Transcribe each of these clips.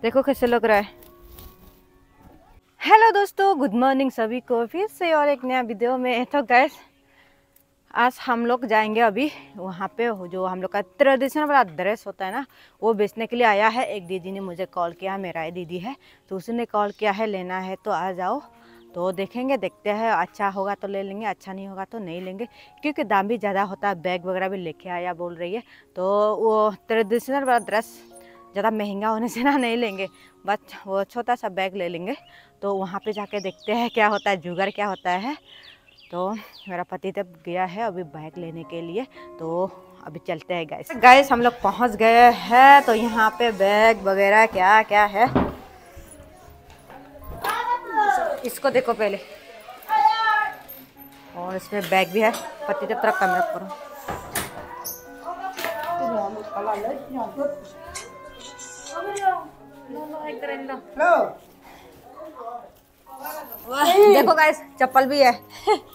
देखो कैसे लग रहा है। हेलो दोस्तों, गुड मॉर्निंग सभी को फिर से और एक नया वीडियो में। तो गैस आज हम लोग जाएंगे अभी वहाँ पे जो हम लोग का ट्रेडिशनल वाला ड्रेस होता है ना, वो बेचने के लिए आया है। एक दीदी ने मुझे कॉल किया, मेरा दीदी है तो उसने कॉल किया है लेना है तो आ जाओ। तो देखेंगे, देखते हैं, अच्छा होगा तो ले लेंगे, अच्छा नहीं होगा तो नहीं लेंगे, क्योंकि दाम भी ज़्यादा होता है। बैग वगैरह भी लेके आया बोल रही है, तो वो ट्रेडिशनल वाला ड्रेस ज़्यादा महंगा होने से ना नहीं लेंगे, बस वो छोटा सा बैग ले लेंगे। तो वहाँ पे जाके देखते हैं क्या होता है, जुगाड़ क्या होता है। तो मेरा पति तब गया है अभी बैग लेने के लिए, तो अभी चलते हैं गाइस। हम लोग पहुँच गए हैं। तो यहाँ पे बैग वगैरह क्या क्या है, इसको देखो पहले। और इसमें बैग भी है। पति तब तरफ कैमरा करो। देखो गाइस, चप्पल भी है।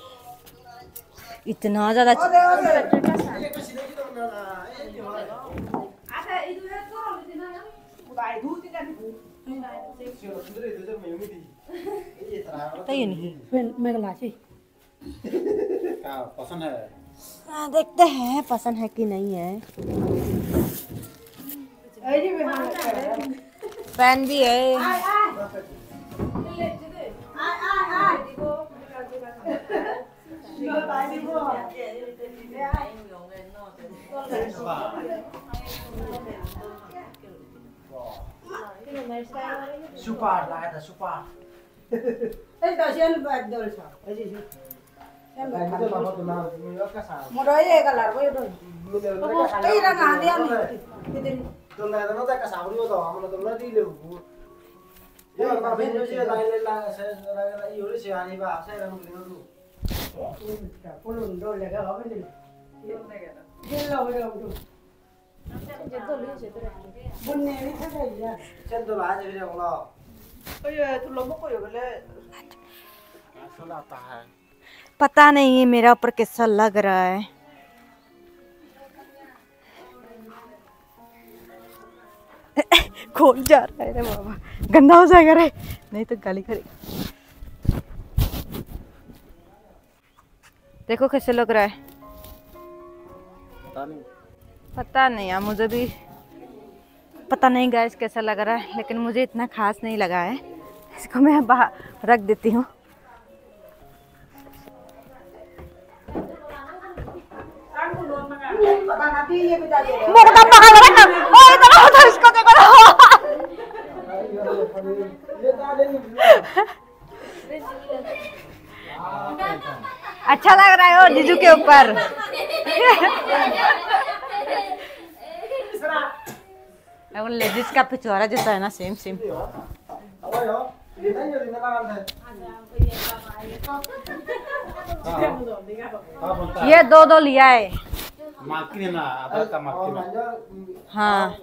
इतना ज्यादा पसंद है। देखते हैं पसंद है कि नहीं है। पेन भी है। सुपर लाया था सुपर। पता नहीं मेरा ऊपर कैसा लग रहा है। खोल जा रहा है रे बाबा, गंदा हो जाएगा रे, नहीं तो गाली करे। देखो कैसे लग रहा है। पता नहीं यार, मुझे भी पता नहीं गाइस कैसा लग रहा है, लेकिन मुझे इतना खास नहीं लगा है। इसको मैं बाहर रख देती हूँ। इसको देखो। अच्छा लग रहा है वो जीजू के ऊपर। लेडीज का पिछवाड़ा जैसा है ना, सेम सेम। ये दो लिया है। हाँ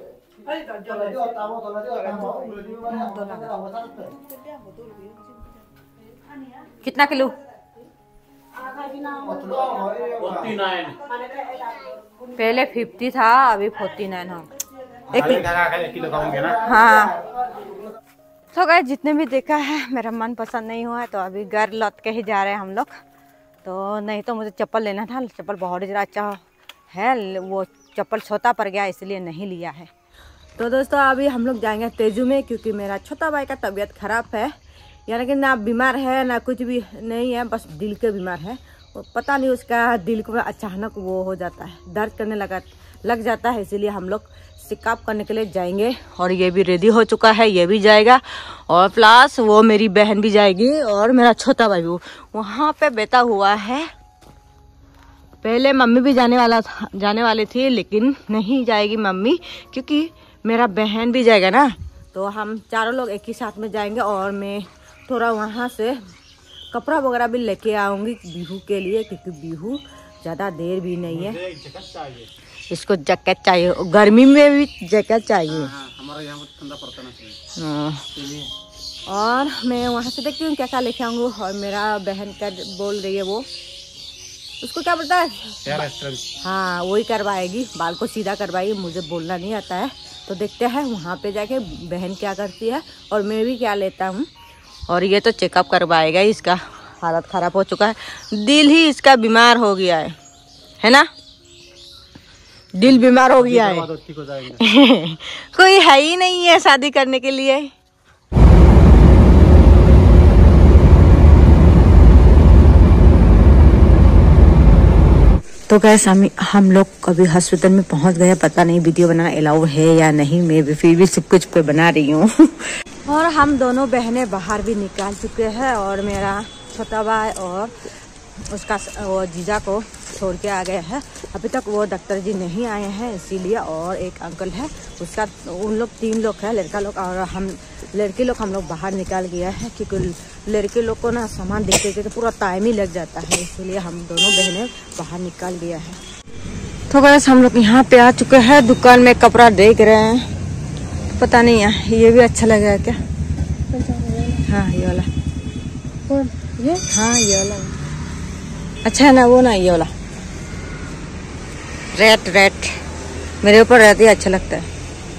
कितना किलो? 49। पहले 50 था, अभी 49 है। एक किलो खाऊंगे ना। हाँ तो गाइस, जितने भी देखा है मेरा मन पसंद नहीं हुआ है, तो अभी घर लौट के ही जा रहे हैं हम लोग। तो नहीं तो मुझे चप्पल लेना था, चप्पल बहुत ज़्यादा अच्छा है, वो चप्पल छोटा पड़ गया इसलिए नहीं लिया है। तो दोस्तों अभी हम लोग जाएंगे तेजू में, क्योंकि मेरा छोटा भाई का तबीयत खराब है। यानी कि ना बीमार है ना कुछ भी नहीं है, बस दिल के बीमार है। पता नहीं उसका दिल को अचानक वो हो जाता है, दर्द करने लग जाता है, इसीलिए हम लोग चेकअप करने के लिए जाएंगे। और ये भी रेडी हो चुका है, ये भी जाएगा, और प्लस वो मेरी बहन भी जाएगी, और मेरा छोटा भाई भी वहाँ पे बैठा हुआ है। पहले मम्मी भी जाने वाली थी, लेकिन नहीं जाएगी मम्मी, क्योंकि मेरा बहन भी जाएगा ना, तो हम चारों लोग एक ही साथ में जाएंगे। और मैं थोड़ा वहाँ से कपड़ा वगैरह भी लेके आऊँगी बिहू के लिए, क्योंकि बिहू ज़्यादा देर भी नहीं है। इसको जैकेट चाहिए, गर्मी में भी जैकेट चाहिए। हमारा यहाँ पर ठंडा पड़ता ना। और मैं वहाँ से देखती हूँ क्या क्या लेके आऊँगी। और मेरा बहन का बोल रही है वो उसको क्या बोलता है, हेयर एक्सटेंशन। हाँ वही करवाएगी, बाल को सीधा करवाएगी। मुझे बोलना नहीं आता है, तो देखते हैं वहाँ पे जाके बहन क्या करती है और मैं भी क्या लेता हूँ। और ये तो चेकअप करवाएगा ही, इसका हालत ख़राब हो चुका है, दिल ही इसका बीमार हो गया है ना, दिल बीमार हो गया है। कोई है ही नहीं है शादी करने के लिए। तो गैस हम लोग कभी हॉस्पिटल में पहुंच गए, पता नहीं वीडियो बनाना अलाउ है या नहीं, मैं भी फिर भी सब कुछ पे बना रही हूँ। और हम दोनों बहनें बाहर भी निकाल चुके हैं और मेरा छोटा भाई और उसका वो जीजा को छोड़ के आ गया है। अभी तक वो डॉक्टर जी नहीं आए हैं इसीलिए, और एक अंकल है उसका, उन लोग 3 लोग हैं, लड़का लोग और हम लड़के लोग हम लोग बाहर निकाल गया है, क्योंकि लड़के लोग को ना सामान देखते देखते तो पूरा टाइम ही लग जाता है, इसीलिए हम दोनों बहनें बाहर निकाल गया है। तो बस हम लोग यहाँ पे आ चुके हैं, दुकान में कपड़ा देख रहे हैं, पता नहीं है ये भी अच्छा लग रहा है क्या। हाँ ये वाला, ये हाँ ये वाला अच्छा है ना, वो ना ये वाला रेड मेरे ऊपर रहती है, अच्छा लगता है।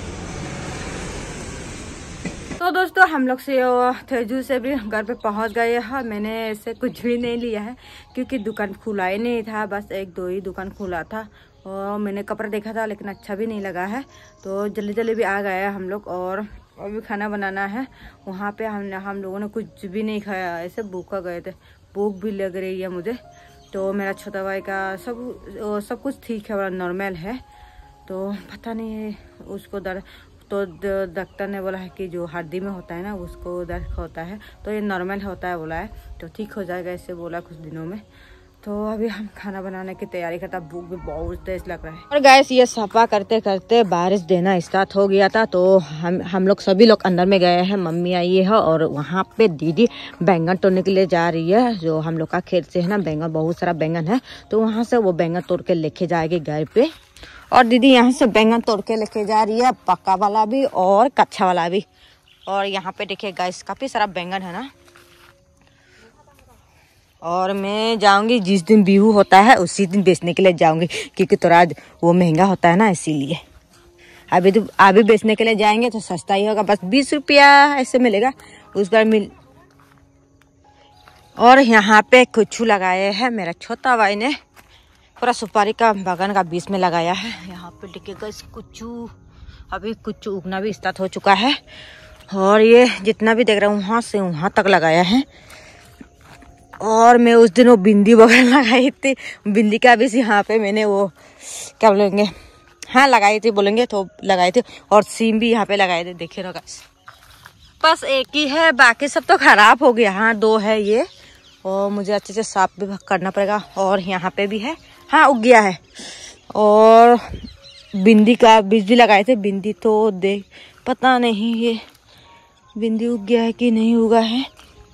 तो दोस्तों हम लोग से तेजू से भी घर पे पहुंच गए हैं। मैंने ऐसे कुछ भी नहीं लिया है क्योंकि दुकान खुला ही नहीं था, बस 1-2 ही दुकान खुला था और मैंने कपड़ा देखा था लेकिन अच्छा भी नहीं लगा है, तो जल्दी जल्दी भी आ गए हम लोग। और भी खाना बनाना है, वहाँ पे हम लोगों ने कुछ भी नहीं खाया, ऐसे भूखा गए थे, भूख भी लग रही है मुझे। तो मेरा छोटा भाई का सब कुछ ठीक है, नॉर्मल है, तो पता नहीं है उसको दर्द, तो डॉक्टर ने बोला है कि जो हड्डी में होता है ना उसको दर्द होता है, तो ये नॉर्मल होता है बोला है, तो ठीक हो जाएगा ऐसे बोला कुछ दिनों में। तो अभी हम खाना बनाने की तैयारी करता, भूख भी बहुत तेज लग रहा है। और गैस ये सफा करते करते बारिश देना स्टार्ट हो गया था, तो हम लोग सभी लोग अंदर में गए हैं, मम्मी आई है और वहाँ पे दीदी बैंगन तोड़ने के लिए जा रही है, जो हम लोग का खेत से है ना बैंगन, बहुत सारा बैंगन है, तो वहाँ से वो बैंगन तोड़ के लेके जाएगी घर पे। और दीदी यहाँ से बैंगन तोड़ के लेके जा रही है, पक्का वाला भी और कच्चा वाला भी। और यहाँ पे देखिए गाइस काफी सारा बैंगन है ना, और मैं जाऊंगी जिस दिन बिहू होता है उसी दिन बेचने के लिए जाऊंगी, क्योंकि थोड़ा वो महंगा होता है ना इसीलिए। अभी बेचने के लिए जाएंगे तो सस्ता ही होगा, बस 20 रुपया ऐसे मिलेगा उस बार मिल। और यहाँ पे कुछू लगाए हैं, मेरा छोटा भाई ने पूरा सुपारी का बागान का बीच में लगाया है। यहाँ पे देखिएगा इस कुछू, अभी कुछू उगना भी स्टार्ट हो चुका है। और ये जितना भी देख रहा हूँ वहाँ से वहाँ तक लगाया है। और मैं उस दिन वो बिंदी वगैरह लगाई थी, बिंदी का भी यहाँ पे मैंने वो क्या बोलेंगे, हाँ लगाई थी बोलेंगे तो लगाई थी। और सीम भी यहाँ पे लगाए थे, देखिए ना गाइस, बस एक ही है, बाकी सब तो खराब हो गया। हाँ 2 है ये, और मुझे अच्छे से साफ भी करना पड़ेगा। और यहाँ पे भी है, हाँ उग गया है। और बिंदी का बीज भी लगाए थे, बिंदी तो देख पता नहीं ये बिंदी उग गया है कि नहीं उगा है।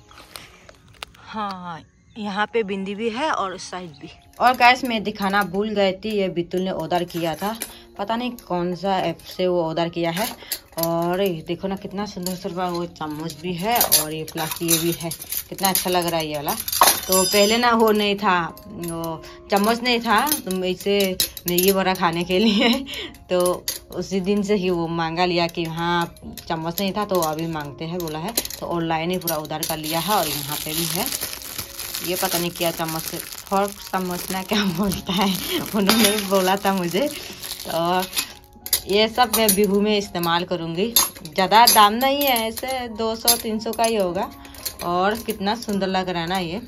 हाँ यहाँ पे बिंदी भी है और उस साइड भी। और गैस मैं दिखाना भूल गई थी, ये बितुल ने ऑर्डर किया था, पता नहीं कौन सा ऐप से वो ऑर्डर किया है। और देखो ना कितना सुंदर सुंदर वो चम्मच भी है, और ये प्लास्टिक ये भी है, कितना अच्छा लग रहा है ये वाला। तो पहले ना वो नहीं था, वो चम्मच नहीं था, तो इसे मैगी वगैरह खाने के लिए तो उसी दिन से ही वो मांगा लिया कि हाँ चम्मच नहीं था तो अभी मांगते हैं बोला है, तो ऑनलाइन ही पूरा ऑर्डर कर लिया है। और यहाँ पे भी है, ये पता नहीं क्या चम्मच से, फॉर्क समझना क्या बोलता है, उन्होंने बोला था मुझे। तो ये सब मैं बिहू में इस्तेमाल करूँगी, ज़्यादा दाम नहीं है, ऐसे 200-300 का ही होगा। और कितना सुंदर लग रहा है ना ये,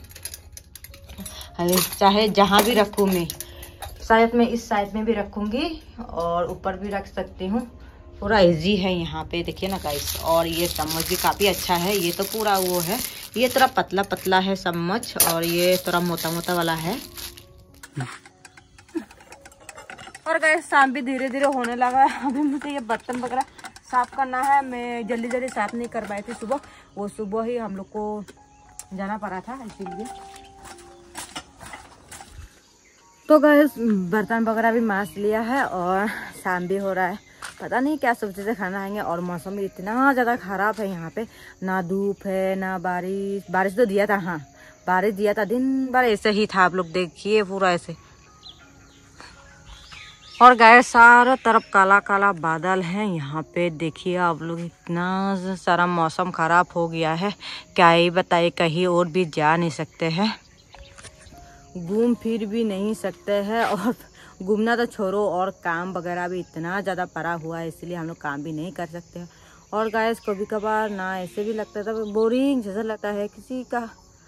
चाहे जहाँ भी रखूँ मैं, शायद मैं इस साइड में भी रखूँगी और ऊपर भी रख सकती हूँ, पूरा इजी है यहाँ पे देखिए ना गाइस। और ये चम्मच भी काफ़ी अच्छा है, ये तो पूरा वो है, ये थोड़ा पतला पतला है चम्मच और ये थोड़ा मोटा मोटा वाला है। और गाइस शाम भी धीरे धीरे होने लगा है, अभी मुझे ये बर्तन वगैरह साफ करना है। मैं जल्दी जल्दी साफ नहीं कर पाई थी सुबह, वो सुबह ही हम लोग को जाना पड़ा था इसीलिए। तो गाइस बर्तन वगैरह भी मांज लिया है और शाम भी हो रहा है, पता नहीं क्या सब्जी से खाना आएंगे। और मौसम भी इतना ज़्यादा ख़राब है यहाँ पे, ना धूप है ना बारिश, बारिश तो दिया था हाँ, बारिश दिया था, दिन भर ऐसे ही था, आप लोग देखिए पूरा ऐसे। और गाय सारा तरफ काला काला बादल है। यहाँ पे देखिए आप लोग, इतना सारा मौसम खराब हो गया है, क्या ही बताइए, कहीं और भी जा नहीं सकते हैं, घूम फिर भी नहीं सकते हैं। और घूमना तो छोड़ो, और काम वगैरह भी इतना ज़्यादा पड़ा हुआ है, इसलिए हम लोग काम भी नहीं कर सकते हैं। और गाइस कभी कभार ना ऐसे भी लगता था, बोरिंग जैसा लगता है, किसी का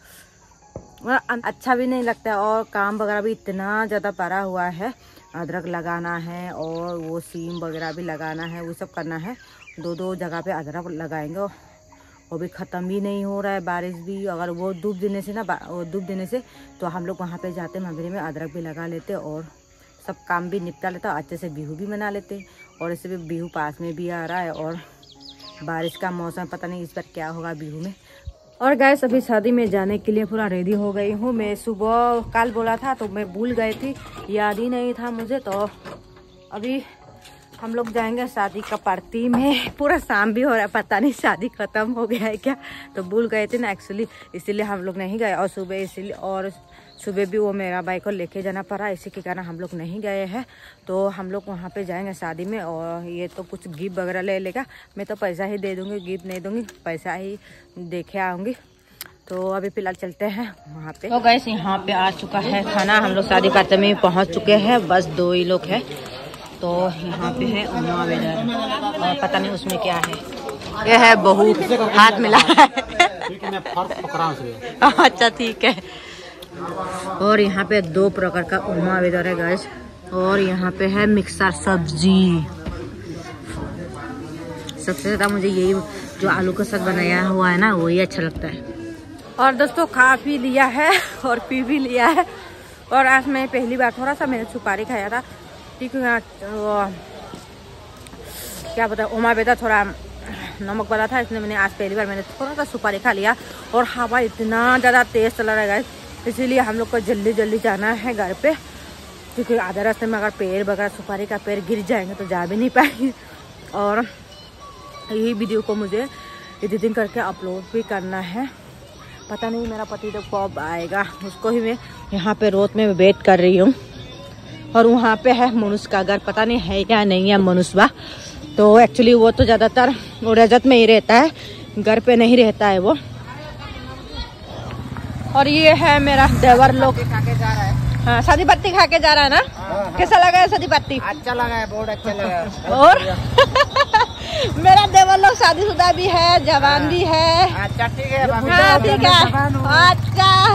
अच्छा भी नहीं लगता है। और काम वगैरह भी इतना ज़्यादा पड़ा हुआ है, अदरक लगाना है और वो सीम वगैरह भी लगाना है, वो सब करना है। 2 जगह पे अदरक लगाएंगे, वो भी ख़त्म भी नहीं हो रहा है। बारिश भी अगर वो धूप देने से ना, वो धूप देने से तो हम लोग वहाँ पे जाते मंदिर में, अदरक भी लगा लेते और सब काम भी निपटा लेता, अच्छे से बिहू भी मना लेते। और इससे भी बिहू पास में भी आ रहा है, और बारिश का मौसम, पता नहीं इस बार क्या होगा बिहू में। और गाइस अभी शादी में जाने के लिए पूरा रेडी हो गई हूँ। मैं सुबह कल बोला था तो मैं भूल गई थी, याद ही नहीं था मुझे। तो अभी हम लोग जाएंगे शादी का पार्टी में। पूरा शाम भी हो रहा है, पता नहीं शादी खत्म हो गया है क्या, तो भूल गए थे ना एक्चुअली, इसीलिए हम लोग नहीं गए। और सुबह भी वो मेरा बाइक को लेके जाना पड़ा, इसी के कारण हम लोग नहीं गए हैं। तो हम लोग वहाँ पे जाएंगे शादी में। और ये तो कुछ गिफ्ट वगैरह ले लेगा, मैं तो पैसा ही दे दूँगी, गिफ्ट नहीं दूँगी, पैसा ही देखे आऊँगी। तो अभी फिलहाल चलते हैं वहाँ पे। तो गाइस यहाँ पे आ चुका है खाना, हम लोग शादी पार्टी में पहुँच चुके हैं, बस 2 ही लोग हैं। तो यहाँ पे है उमा वेदर, और पता नहीं उसमें क्या है, ये है बहू, हाथ मिला है। अच्छा ठीक है। और यहाँ पे 2 प्रकार का उमा वेदर है गाइस। और यहाँ पे है मिक्सर सब्जी। सबसे ज़्यादा मुझे यही जो आलू का साग बनाया हुआ है ना, वही अच्छा लगता है। और दोस्तों खा भी लिया है और पी भी लिया है। और आज मैं पहली बार थोड़ा सा मैंने सुपारी खाया था, क्या पता उमा बेटा थोड़ा नमक वाला था, इसलिए मैंने आज पहली बार मैंने थोड़ा सा सुपारी खा लिया। और हवा इतना ज़्यादा तेज़ चला रहा है, इसीलिए हम लोग को जल्दी जल्दी जाना है घर पे, क्योंकि आधा रास्ते में अगर पेड़ वगैरह सुपारी का पेड़ गिर जाएंगे तो जा भी नहीं पाएंगे। और यही वीडियो को मुझे एडिटिंग करके अपलोड भी करना है, पता नहीं मेरा पति तो कब आएगा, उसको ही मैं यहाँ पे रोड में वेट कर रही हूँ। और वहाँ पे है मनुष्य का घर, पता नहीं है क्या नहीं है मनुष्य, तो एक्चुअली वो तो ज़्यादातर रजत में ही रहता है, घर पे नहीं रहता है वो। और ये है मेरा देवर लोग खा के जा रहा है। हाँ शादी पत्ती खा के जा रहा है ना। हाँ। कैसा लगा है शादी पत्ती? अच्छा लगा है, बहुत अच्छा लगा। और मेरा देवर लोग शादीशुदा भी है, जवान भी है। अच्छा ठीक है, ठीक है, अच्छा।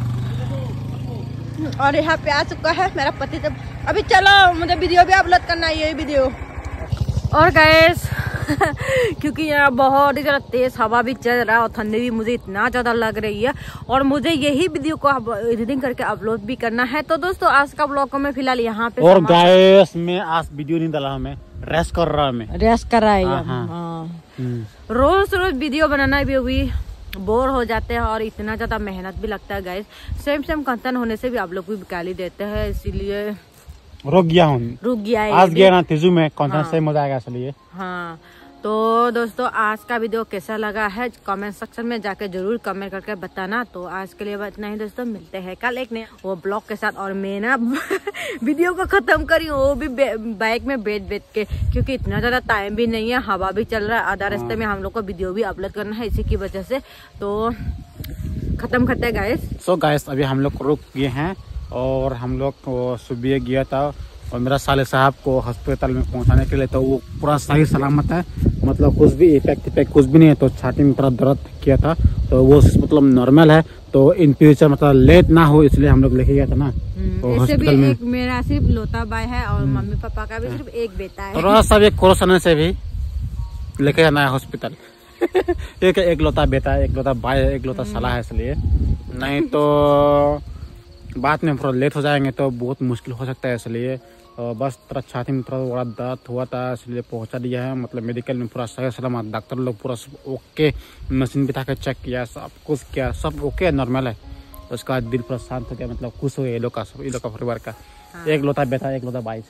और यहाँ पे आ चुका है मेरा पति। तो अभी चलो मुझे वीडियो भी अपलोड करना है, यही वीडियो। और गैस क्योंकि यहाँ बहुत ही ज़्यादा तेज़ हवा भी चल रहा है और ठंडी भी मुझे इतना ज़्यादा लग रही है, और मुझे यही वीडियो को एडिटिंग करके अपलोड भी करना है। तो दोस्तों आज का ब्लॉग को मैं फिलहाल यहाँ पे, और गैस मैं आज वीडियो नहीं डाला, हमें रेस्ट कर रहा है, रेस्ट कर रहा है। रोज वीडियो बनाना भी बोर हो जाते हैं और इतना ज़्यादा मेहनत भी लगता है गाइस। सेम कंटेंट होने से भी आप लोग भी गाली देते हैं, इसीलिए रुक गया है आज गया ना तेजू में कंटेंट से मजा आएगा इसलिए। हाँ तो दोस्तों आज का वीडियो कैसा लगा है कमेंट सेक्शन में जाके जरूर कमेंट करके बताना। तो आज के लिए इतना ही दोस्तों, मिलते हैं कल एक नए वो ब्लॉग के साथ। और मैं ना वीडियो को खत्म करी वो भी बाइक में बैठ के, क्योंकि इतना ज्यादा टाइम भी नहीं है, हवा भी चल रहा है, आधा रास्ते में हम लोग को वीडियो भी अपलोड करना है, इसी की वजह से तो खत्म करते हैं गाइस। सो गाइस अभी हम लोग रुक गए हैं और हम लोग सुबह गया था और मेरा साले साहब को हॉस्पिटल में पहुंचाने के लिए, तो वो पूरा सही सलामत है, मतलब कुछ भी इफेक्ट कुछ भी नहीं है। तो छाती में थोड़ा दर्द किया था, तो वो मतलब नॉर्मल है। तो इन फ्यूचर मतलब लेट ना हो इसलिए हम लोग लेके गया था ना। तो हॉस्पिटल में एक मेरा सिर्फ लोता भाई है और मम्मी पापा का भी सिर्फ एक बेटा है। थोड़ा सा भी कोरोना से भी लेके जाना है हॉस्पिटल। एक लोता बेटा है, एक लोता भाई है, एक लोता साला है, इसलिए नहीं तो बाद में थोड़ा लेट हो जाएंगे तो बहुत मुश्किल हो सकता है। इसलिए बस थोड़ा छाती में थोड़ा बड़ा दर्द हुआ था, इसलिए पहुंचा दिया है, मतलब मेडिकल में पूरा सही सलामत, डॉक्टर लोग पूरा ओके, मशीन बिठा के चेक किया, सब कुछ किया, सब ओके नॉर्मल है। उसके बाद दिल पूरा शांत हो गया, मतलब खुश हो गया ये लोग का परिवार का। हाँ। एक लोता बेटा एक लोता भाई,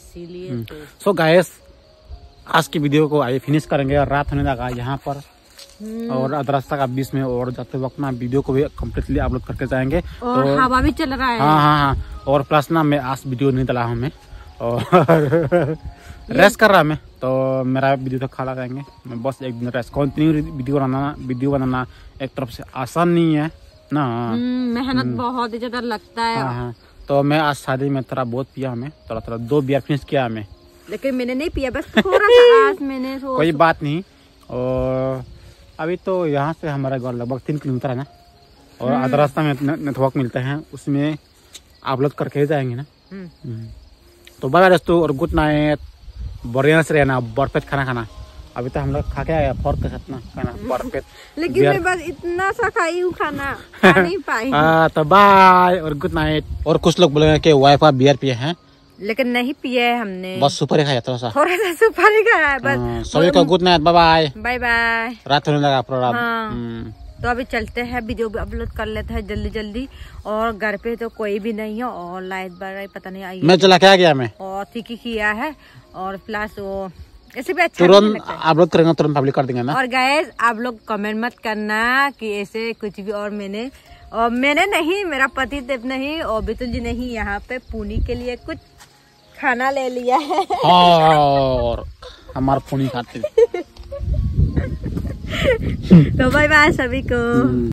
इसीलिए सो गाइस आज की वीडियो को आइए फिनिश करेंगे और रात होने लगा। यहाँ पर और रास्ता का बीच में और जाते वक्त ना वीडियो को भी कम्प्लीटली अपलोड करके जाएंगे। और तो हवा भी चल रहा है। हाँ। और प्लस ना मैं आज वीडियो नहीं डाला हूँ मैं, और रेस्ट कर रहा मैं, तो मेरा वीडियो तो खाला जाएंगे। मैं बस एक दिन रेस्ट, कंटिन्यू वीडियो बनाना एक तरफ से आसान नहीं है ना। मेहनत बहुत ही ज्यादा लगता है। हाँ। तो मैं आज शादी में थोड़ा बहुत पिया, हमें थोड़ा 2 बियर फिनिश किया हमें, लेकिन मैंने नहीं पिया, बस थोड़ा सा आज मैंने कोई बात नहीं। और अभी तो यहाँ से हमारा घर लगभग 3 किलोमीटर है ना, और आधा रास्ता में नेटवर्क मिलता है, उसमें अपलोड करके जाएंगे ना। तो बाय दोस्तों, और गुड नाइट। बढ़िया से रहना, बर्फेट खाना खाना। अभी तो हम लोग खा के आया फॉर्क के साथ ना खाना बर्फेट, लेकिन मैं बस इतना सा खाई हूँ, खाना खा नहीं पाई। तो बाय और गुड नाइट। और कुछ लोग बोलेंगे कि वाइफा बियर पिए हैं, लेकिन नहीं पिए है हमने, बस सुपारी खाया थोड़ा सा सुपारी खाया है बस। सभी को good night, bye bye bye bye. रात होने लगा प्रोग्राम। तो अभी चलते हैं, वीडियो भी अपलोड कर लेते हैं जल्दी जल्दी। और घर पे तो कोई भी नहीं है, और लाइट बढ़ पता नहीं आई, मैं चला क्या गया मैं, और ठीक ही किया है। और प्लस वो ऐसे भी अच्छा तुरंत अपलोड करेंगे, तुरंत पब्लिक कर देंगे ना। और गाइस आप लोग कमेंट मत करना कि ऐसे कुछ भी। और मैंने नहीं, मेरा पति देव नहीं और बितुल जी नहीं, यहाँ पे पुनी के लिए कुछ खाना ले लिया है। और हमारा पुनी खाते। तो बाय बाय सभी को।